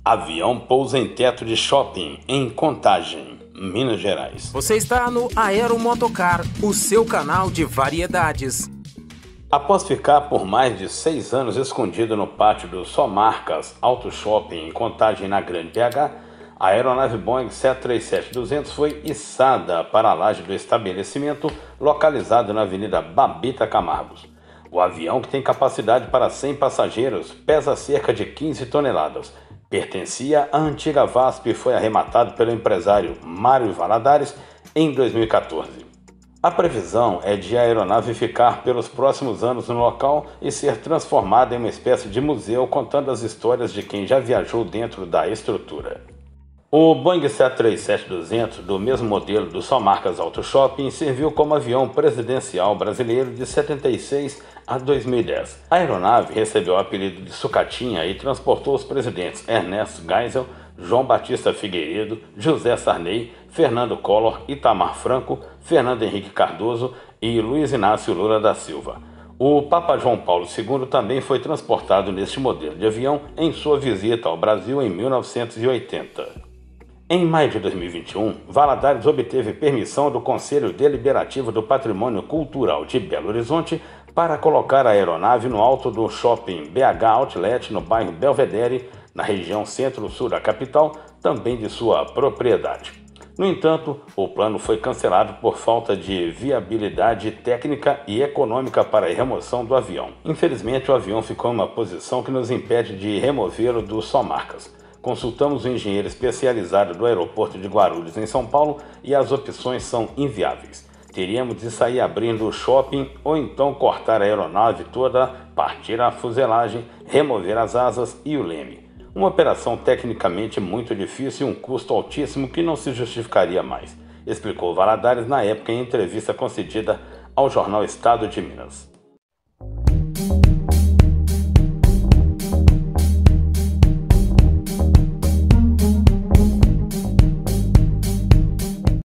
Avião pousa em teto de shopping em Contagem, Minas Gerais. Você está no Aeromotocar, o seu canal de variedades. Após ficar por mais de 6 anos escondido no pátio do Só Marcas Auto Shopping em Contagem, na Grande BH, a aeronave Boeing 737-200 foi içada para a laje do estabelecimento localizado na Avenida Babita Camargos. O avião, que tem capacidade para 100 passageiros, pesa cerca de 15 toneladas. Pertencia à antiga VASP e foi arrematado pelo empresário Mário Valadares em 2014. A previsão é de a aeronave ficar pelos próximos anos no local e ser transformada em uma espécie de museu contando as histórias de quem já viajou dentro da estrutura. O Boeing 737-200, do mesmo modelo do Só Marcas Auto Shopping, serviu como avião presidencial brasileiro de 76 a 2010. A aeronave recebeu o apelido de Sucatinha e transportou os presidentes Ernesto Geisel, João Batista Figueiredo, José Sarney, Fernando Collor, Itamar Franco, Fernando Henrique Cardoso e Luiz Inácio Lula da Silva. O Papa João Paulo II também foi transportado neste modelo de avião em sua visita ao Brasil em 1980. Em maio de 2021, Valadares obteve permissão do Conselho Deliberativo do Patrimônio Cultural de Belo Horizonte para colocar a aeronave no alto do shopping BH Outlet, no bairro Belvedere, na região centro-sul da capital, também de sua propriedade. No entanto, o plano foi cancelado por falta de viabilidade técnica e econômica para a remoção do avião. Infelizmente, o avião ficou em uma posição que nos impede de removê-lo do Só Marcas. Consultamos o engenheiro especializado do aeroporto de Guarulhos, em São Paulo, e as opções são inviáveis. Teríamos de sair abrindo o shopping ou então cortar a aeronave toda, partir a fuselagem, remover as asas e o leme. Uma operação tecnicamente muito difícil e um custo altíssimo que não se justificaria mais, explicou Valadares na época em entrevista concedida ao jornal Estado de Minas.